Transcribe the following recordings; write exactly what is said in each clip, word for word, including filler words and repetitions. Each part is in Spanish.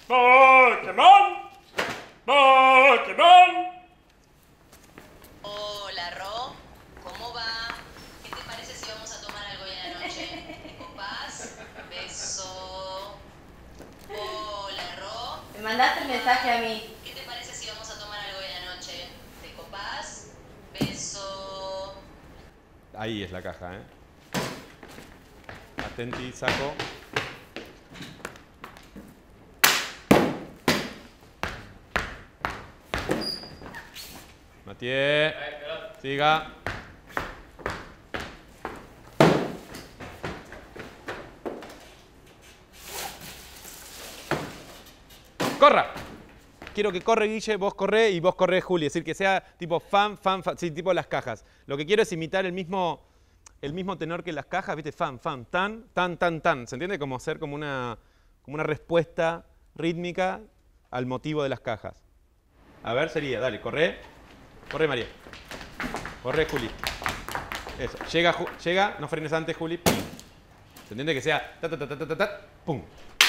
¡Pokémon! ¡Pokémon! Hola, Ro. ¿Cómo va? ¿Qué te parece si vamos a tomar algo hoy en la noche? ¿Te copás? Beso. Hola, Ro. Me mandaste el mensaje a mí. ¿Qué te parece si vamos a tomar algo hoy en la noche? ¿Te copás? Beso. Ahí es la caja, ¿eh? Atenti, saco. Matié. Siga. ¡Corra! Quiero que corre Guille, vos corre y vos corre Juli. Es decir, que sea tipo fan, fan, fan. Sí, tipo las cajas. Lo que quiero es imitar el mismo, el mismo tenor que las cajas, ¿viste? Fan, fan, tan, tan, tan, tan. ¿Se entiende? Como ser como una, como una respuesta rítmica al motivo de las cajas. A ver, sería, dale, corre. Corre, María. Corre, Juli. Eso. Llega, llega, no frenes antes, Juli. ¿Se entiende? Que sea ta, ta, ta, ta, ta, ta, ta, pum.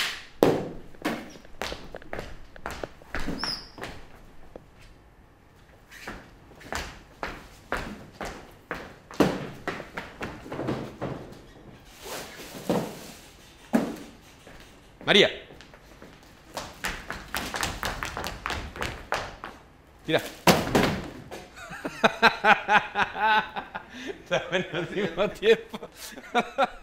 María. Tira. También al mismo tiempo.